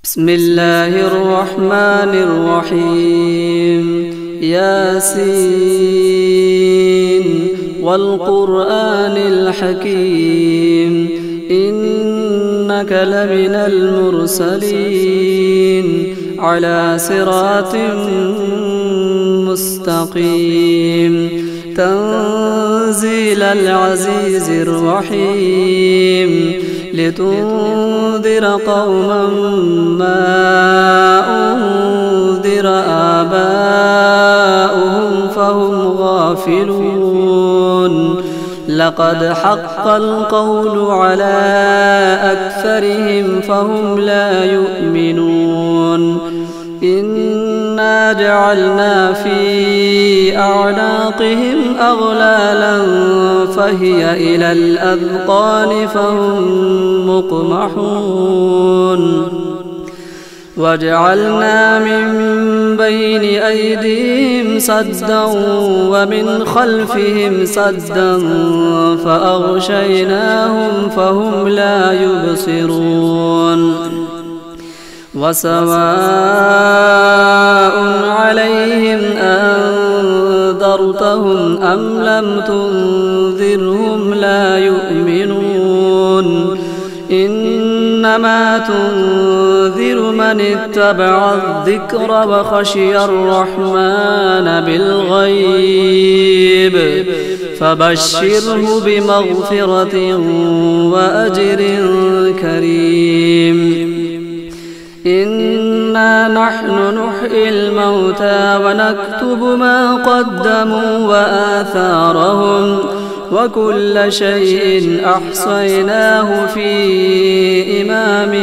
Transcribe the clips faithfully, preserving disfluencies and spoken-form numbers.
بسم الله الرحمن الرحيم. ياسين والقرآن الحكيم إنك لمن المرسلين على صراط مستقيم تنزيل العزيز الرحيم لتنذر قوما ما أنذر آباؤهم فهم غافلون. لقد حق القول على أكثرهم فهم لا يؤمنون. إنا جعلنا في أعناقهم أغلالا فهي إلى الأذقان فهم مقمحون. وجعلنا من بين أيديهم سدا ومن خلفهم سدا فأغشيناهم فهم لا يبصرون. وسواء عليهم أنذرتهم أم لم تنذرهم لا يؤمنون. إنما تنذر من اتبع الذكر وخشي الرحمن بالغيب فبشره بمغفرة وأجر كريم. إنا نحن نحيي الموتى ونكتب ما قدموا وآثارهم وكل شيء أحصيناه في إمام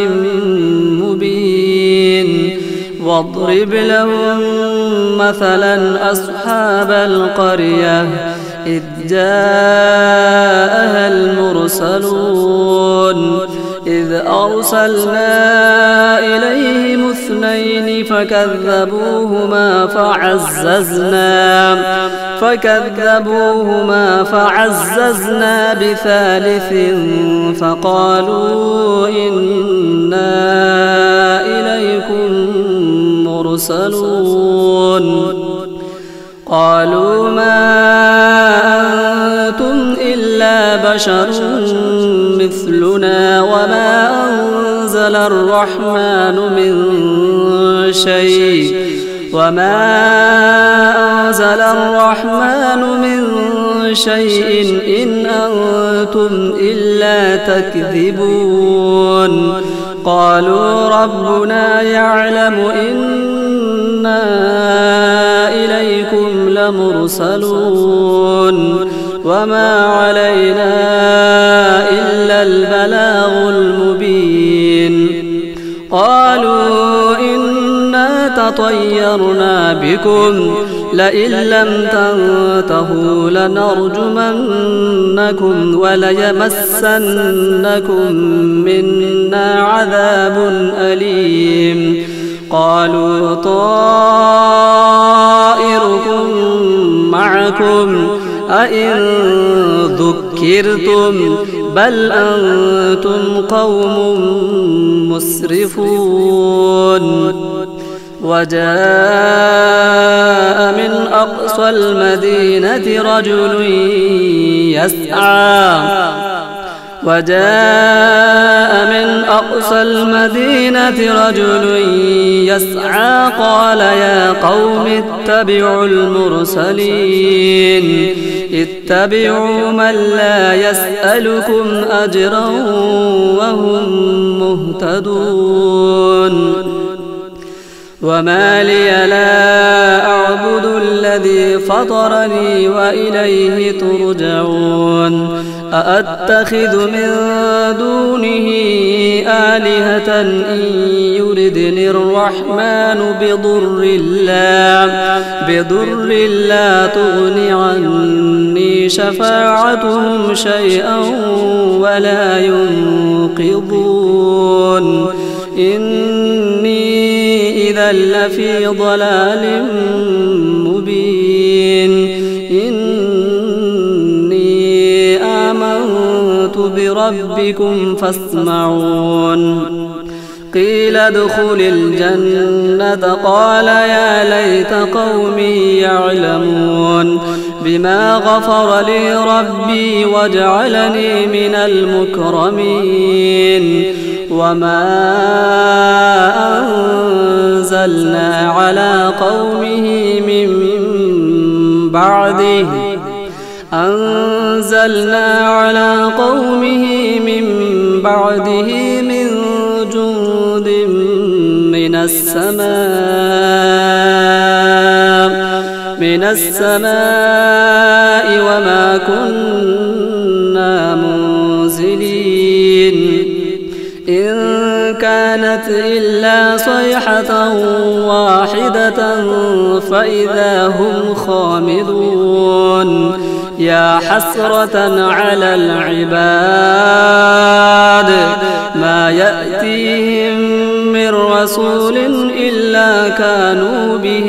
مبين. واضرب لهم مثلا أصحاب القرية إذ جاءها المرسلون إذ أرسلنا إليهم اثنين فكذبوهما فعززنا فكذبوهما فعززنا بثالث فقالوا إنا إليكم مرسلون. قالوا ما أنتم إلا بشر مثلنا وما أنزل الرحمن من شيء وما أنزل الرحمن من شيء إن أنتم إلا تكذبون. قالوا ربنا يعلم إنا إليكم لمرسلون وما علينا إلا البلاغ المبين. قالوا إنا تطيرنا بكم لئن لم تنتهوا لنرجمنكم وليمسنكم منا عذاب أليم. قالوا طائركم معكم أئن ذكرتم بل أنتم قوم مسرفون. وجاء من أقصى المدينة رجل يسعى وجاء من أقصى المدينة رجل يسعى قال يا قوم اتبعوا المرسلين اتبعوا من لا يسألكم أجرا وهم مهتدون. وما لي لا أعبد الذي فطرني وإليه ترجعون. أأتخذ من دونه آلهة إن يردني الرحمن بضر لا بضر لا تغني عني شفاعتهم شيئا ولا ينقذون. إني إذا لفي ضلال مبين. إني آمنت بربكم فاسمعون. قيل ادخل الجنة قال يا ليت قومي يعلمون بما غفر لي ربي وجعلني من المكرمين وما أنزلنا على قومه من بعده أنزلنا على قومه من بعده من جند من السماء من السماء وما كنا منزلين إن كانت إلا صيحة واحدة فإذا هم خامدون يا حسرة على العباد ما يأتيهم من رسول إلا كانوا به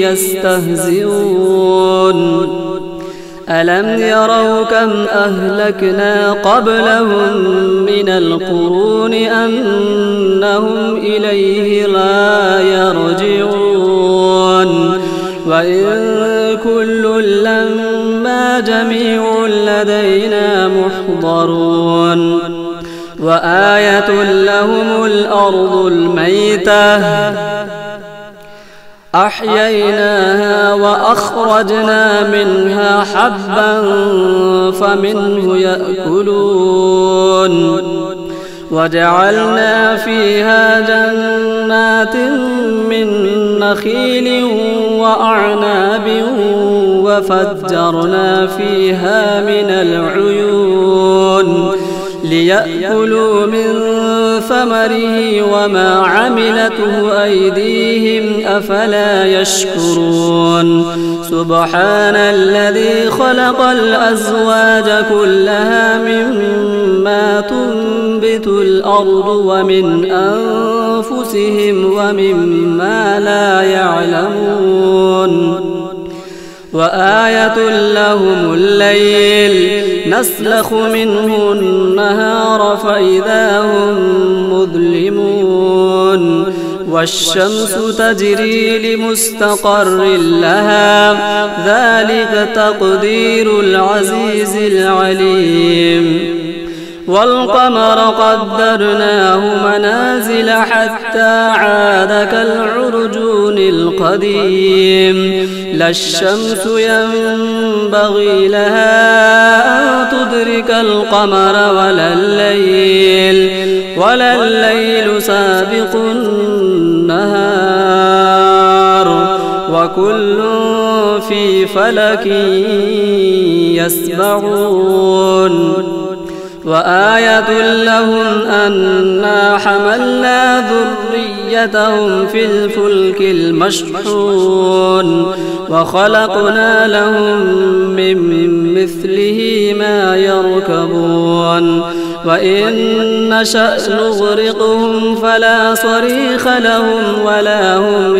يستهزئون ألم يروا كم أهلكنا قبلهم من القرون أنهم إليه لا يرجعون وإن كل لما جميع لدينا محضرون وآية لهم الأرض الميتة أحييناها وأخرجنا منها حبا فمنه يأكلون وجعلنا فيها جنات من نخيل وأعناب وفجرنا فيها من العيون ليأكلوا من ثمره وما عملته أيديهم أفلا يشكرون سبحان الذي خلق الأزواج كلها مما تنبت الأرض ومن أنفسهم ومما لا يعلمون وآية لهم الليل نسلخ منه النهار فإذا هم مظلمون والشمس تجري لمستقر لها ذلك تقدير العزيز العليم والقمر قدرناه منازل حتى عاد كالعرجون القديم لا الشمس ينبغي لها أن تدرك القمر ولا الليل ولا الليل سابق النهار وكل في فلك يسبحون وآية لهم أنا حملنا ذريتهم في الفلك المشحون وخلقنا لهم من مثله ما يركبون وإن نشأ نغرقهم فلا صريخ لهم ولا هم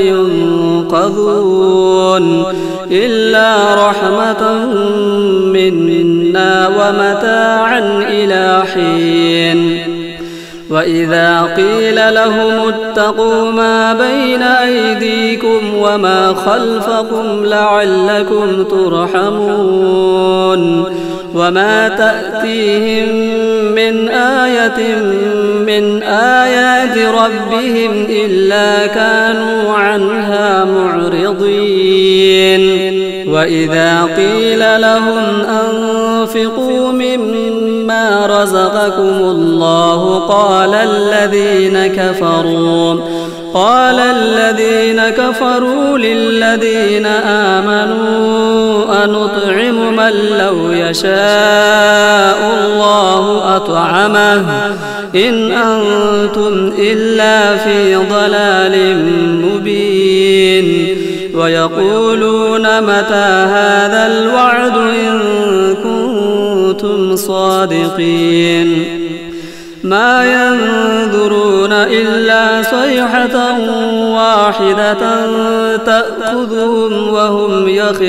ينقذون إلا رحمة منا ومتاعا إلى حين وإذا قيل لهم اتقوا ما بين أيديكم وما خلفكم لعلكم ترحمون وما تأتيهم من آية من آيات ربهم إلا كانوا عنها معرضين وإذا قيل لهم أنفقوا مما رزقكم الله قال الذين كفروا قال الذين كفروا للذين آمنوا أنطعم من لو يشاء الله أطعمه إن أنتم إلا في ضلال مبين ويقولون متى هذا الوعد إن كنتم صادقين ما ينظرون إلا صيحة واحدة تأخذهم وهم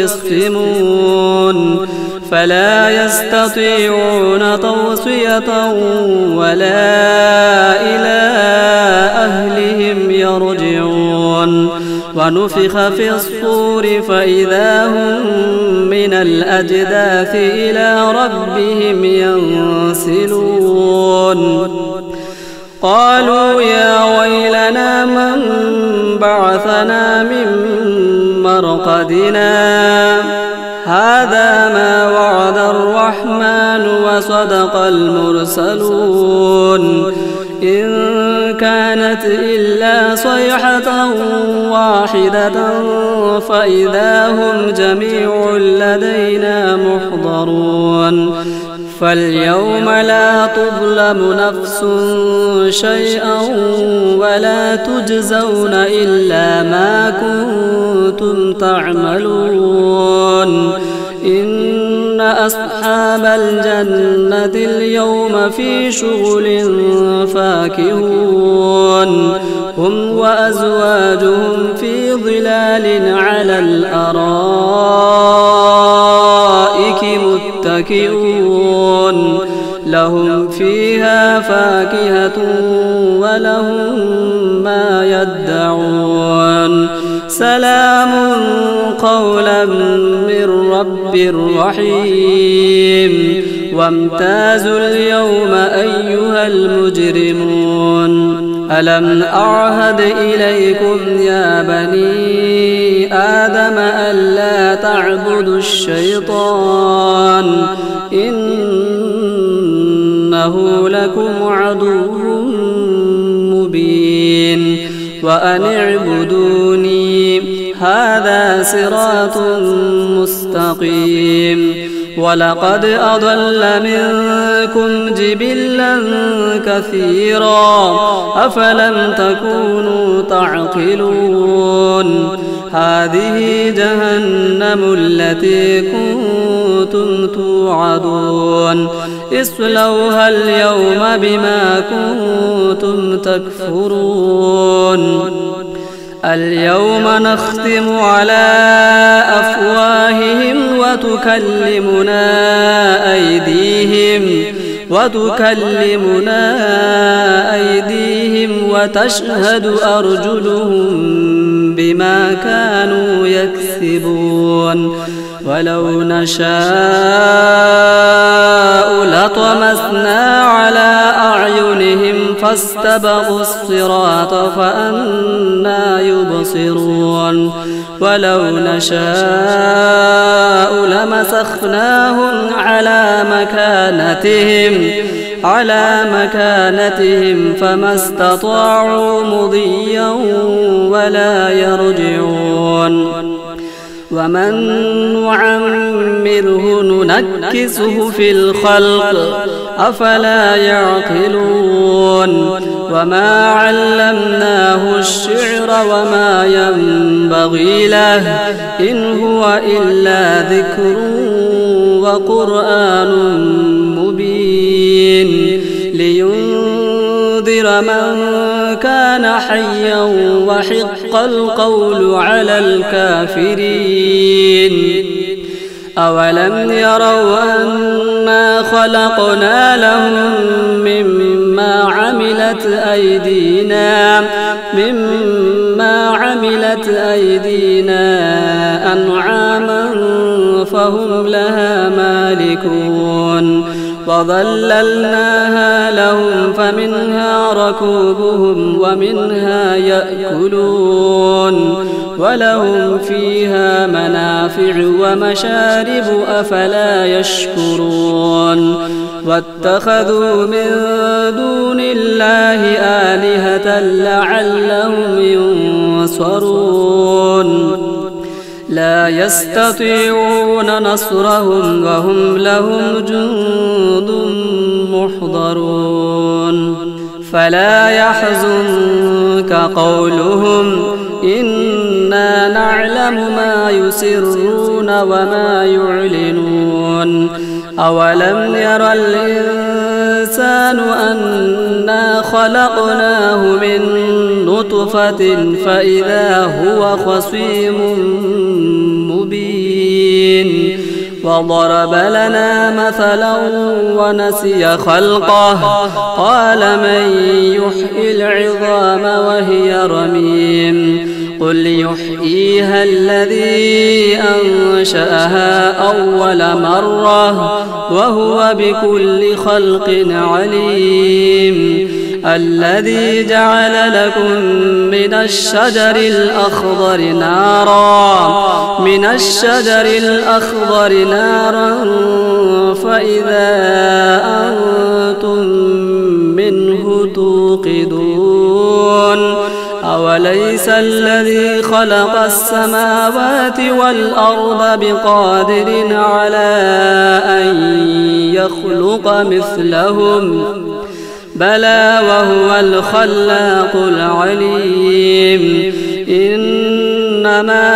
يخصمون فلا يستطيعون توصية ولا إلى أهل يرجعون ونفخ في الصور فإذا هم من الأجداث إلى ربهم ينسلون قالوا يا ويلنا من بعثنا من مرقدنا هذا ما وعد الرحمن وصدق المرسلون إن كانت إلا صيحة واحدة فإذا هم جميع لدينا محضرون فاليوم لا تظلم نفس شيئا ولا تجزون إلا ما كنتم تعملون إن أصحاب الجنة اليوم في شغل فاكهون هم وأزواجهم في ظلال على الأرائك متكئون لهم فيها فاكهة ولهم ما يدعون سلام قولا من رب رحيم وامتازوا اليوم أيها المجرمون ألم أعهد إليكم يا بني آدم ألا تعبدوا الشيطان إنه لكم عدو مبين وأن اعبدوني هذا صراط مستقيم ولقد أضل منكم جبلا كثيرا أفلم تكونوا تعقلون هذه جهنم التي كنتم توعدون اصلوها اليوم بما كنتم تكفرون اليوم نختم على أفواههم وتكلمنا أيديهم وتكلمنا أيديهم وتشهد أرجلهم بما كانوا يكسبون ولو نشاء لطمسنا على أعينهم فاستبقوا الصراط فأنى يبصرون ولو نشاء لمسخناهم على مكانتهم على مكانتهم فما استطاعوا مضيا ولا يرجعون ومن نعمره ننكسه في الخلق أفلا يعقلون وما علمناه الشعر وما ينبغي له إن هو إلا ذكر وقرآن مبين لينذر من كان حيا وحق القول على الكافرين أولم يروا أنا خلقنا لهم مما عملت أيدينا مما عملت أيدينا أنعاما فهم لها مالكون وظللناها لهم فمنها ركوبهم ومنها يأكلون ولهم فيها منافع ومشارب أفلا يشكرون واتخذوا من دون الله آلهة لعلهم ينصرون لا يستطيعون نصرهم وهم لهم جند محضرون فلا يحزنك قولهم إنا نعلم ما يسرون وما يعلنون أولم ير الإنسان أنا خلقناه من نطفة فإذا هو خصيم مبين وضرب لنا مثلا ونسي خلقه قال من يحيي العظام وهي رميم قل يحييها الذي أنشأها أول مرة وهو بكل خلق عليم الذي جعل لكم من الشجر الأخضر نارا من الشجر الأخضر نارا فإذا أنتم منه توقدون أوليس الذي خلق السماوات والأرض بقادر على أن يخلق مثلهم بلى وهو الخلاق العليم إنما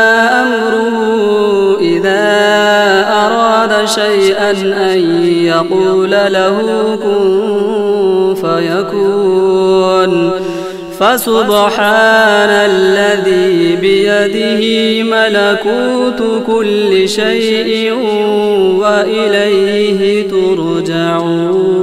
أمره إذا أراد شيئا أن يقول له كن فيكون فسبحان الذي بيده ملكوت كل شيء وإليه ترجعون.